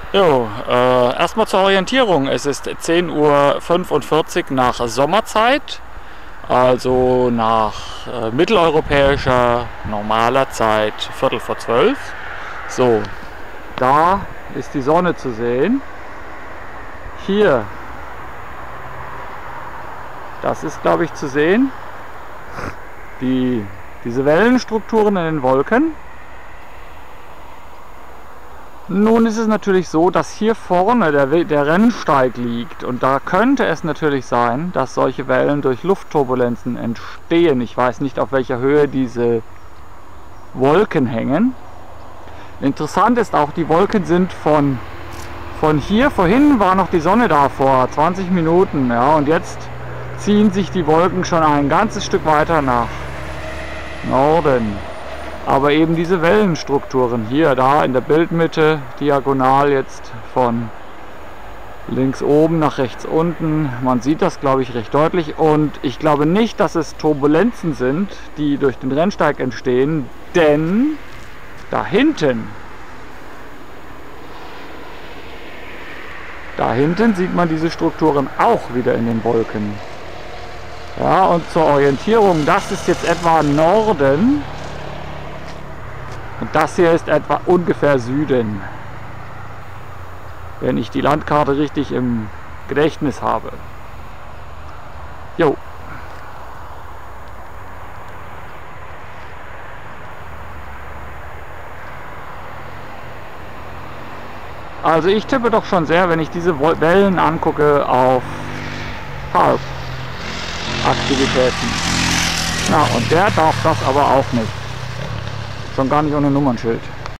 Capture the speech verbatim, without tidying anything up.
Jo, äh, erstmal zur Orientierung. Es ist zehn Uhr fünfundvierzig nach Sommerzeit, also nach äh, mitteleuropäischer normaler Zeit Viertel vor zwölf. So, da ist die Sonne zu sehen. Hier, das ist, glaube ich, zu sehen. Die, diese Wellenstrukturen in den Wolken. Nun ist es natürlich so, dass hier vorne der, der Rennsteig liegt und da könnte es natürlich sein, dass solche Wellen durch Luftturbulenzen entstehen. Ich weiß nicht, auf welcher Höhe diese Wolken hängen. Interessant ist auch, die Wolken sind von, von hier, vorhin war noch die Sonne da vor zwanzig Minuten, ja, und jetzt ziehen sich die Wolken schon ein ganzes Stück weiter nach Norden. Aber eben diese Wellenstrukturen hier, da in der Bildmitte, diagonal jetzt von links oben nach rechts unten, man sieht das, glaube ich, recht deutlich. Und ich glaube nicht, dass es Turbulenzen sind, die durch den Rennsteig entstehen, denn da hinten, da hinten sieht man diese Strukturen auch wieder in den Wolken. Ja, und zur Orientierung, das ist jetzt etwa Norden. Und das hier ist etwa ungefähr Süden, wenn ich die Landkarte richtig im Gedächtnis habe. Jo. Also ich tippe doch schon sehr, wenn ich diese Wellen angucke, auf Harp-Aktivitäten. Ja, und der darf das aber auch nicht. Schon gar nicht ohne Nummernschild.